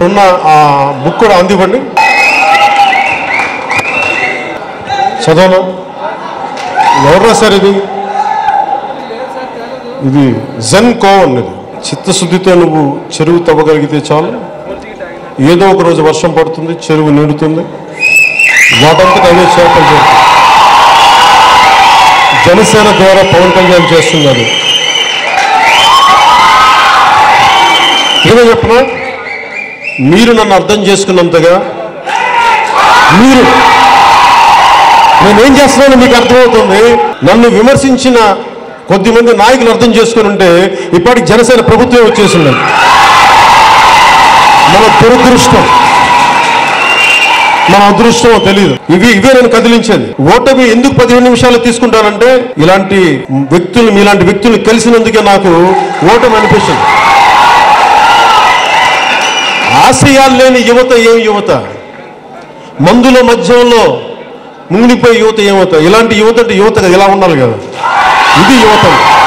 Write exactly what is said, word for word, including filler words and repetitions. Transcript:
ఉన్న ఆ బుక్ కూడా అందివ్వండి. చదవను ఎవరు సార్ ఇది? ఇది జెన్ కోవన్. ఇది చిత్తశుద్ధితో నువ్వు చెరువు తవ్వగలిగితే చాలు, ఏదో ఒక రోజు వర్షం పడుతుంది, చెరువు నిండుతుంది, వాటంతట అవే చేపలు చేస్తుంది. జనసేన ద్వారా పవన్ కళ్యాణ్ చేస్తున్నాడు. ఏదో చెప్పనా, మీరు నన్ను అర్థం చేసుకున్నంతగా మీరు నేనేం చేస్తున్నానో మీకు అర్థమవుతుంది. నన్ను విమర్శించిన కొద్దిమంది నాయకులు అర్థం చేసుకుని ఉంటే ఇప్పటికి జనసేన ప్రభుత్వం వచ్చేసింది. మన దురదృష్టం, మన అదృష్టం తెలియదు. ఇవి ఇవే నేను కదిలించేది. ఓటమి ఎందుకు పదిహేను నిమిషాలు తీసుకుంటానంటే ఇలాంటి వ్యక్తులు మీలాంటి వ్యక్తులు కలిసినందుకే నాకు ఓటమి అనిపిస్తుంది. ఆశయాలు లేని యువత ఏం యువత? మందుల మధ్యంలో ముంగిపోయే యువత ఏమవుతా? ఇలాంటి యువత అంటే యువత ఇలా ఉండాలి కదా, ఇది యువత.